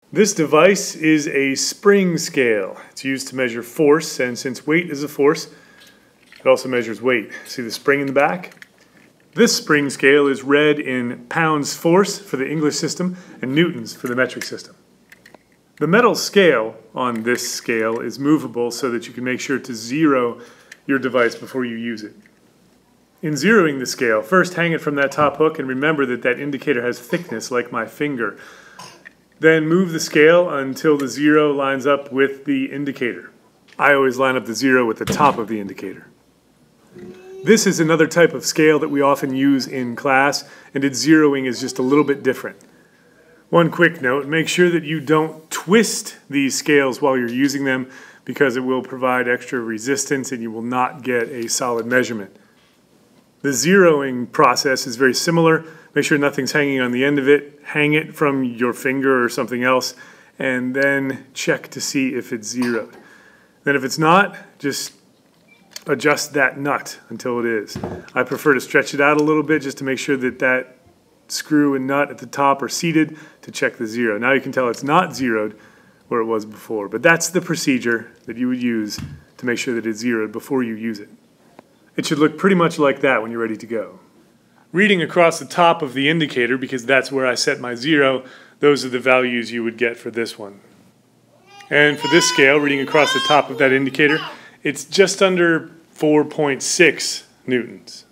This device is a spring scale. It's used to measure force, and since weight is a force, it also measures weight. See the spring in the back? This spring scale is read in pounds force for the English system and newtons for the metric system. The metal scale on this scale is movable so that you can make sure to zero your device before you use it. In zeroing the scale, first hang it from that top hook and remember that that indicator has thickness like my finger. Then move the scale until the zero lines up with the indicator. I always line up the zero with the top of the indicator. This is another type of scale that we often use in class, and its zeroing is just a little bit different. One quick note, make sure that you don't twist these scales while you're using them because it will provide extra resistance and you will not get a solid measurement. The zeroing process is very similar. Make sure nothing's hanging on the end of it. Hang it from your finger or something else, and then check to see if it's zeroed. Then if it's not, just adjust that nut until it is. I prefer to stretch it out a little bit just to make sure that that screw and nut at the top are seated to check the zero. Now you can tell it's not zeroed where it was before, but that's the procedure that you would use to make sure that it's zeroed before you use it. It should look pretty much like that when you're ready to go. Reading across the top of the indicator, because that's where I set my zero, those are the values you would get for this one. And for this scale, reading across the top of that indicator, it's just under 4.6 newtons.